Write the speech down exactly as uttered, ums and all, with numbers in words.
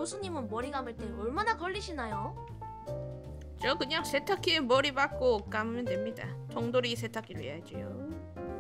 교수님은 머리 감을 때 얼마나 걸리시나요? 저 그냥 세탁기에 머리 박고 감으면 됩니다. 통돌이 세탁기로 해야지요.